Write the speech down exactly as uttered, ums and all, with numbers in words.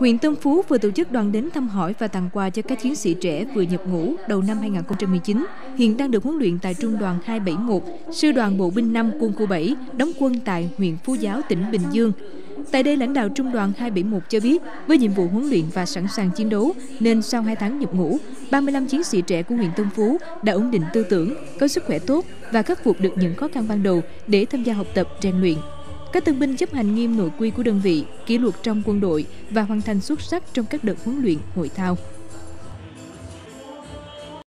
Huyện Tân Phú vừa tổ chức đoàn đến thăm hỏi và tặng quà cho các chiến sĩ trẻ vừa nhập ngũ đầu năm hai nghìn không trăm mười chín, hiện đang được huấn luyện tại Trung đoàn hai bảy một, Sư đoàn Bộ binh năm Quân khu bảy, đóng quân tại huyện Phú Giáo, tỉnh Bình Dương. Tại đây, lãnh đạo Trung đoàn hai bảy một cho biết, với nhiệm vụ huấn luyện và sẵn sàng chiến đấu, nên sau hai tháng nhập ngũ, ba mươi lăm chiến sĩ trẻ của huyện Tân Phú đã ổn định tư tưởng, có sức khỏe tốt và khắc phục được những khó khăn ban đầu để tham gia học tập, rèn luyện. Các tân binh chấp hành nghiêm nội quy của đơn vị, kỷ luật trong quân đội và hoàn thành xuất sắc trong các đợt huấn luyện, hội thao.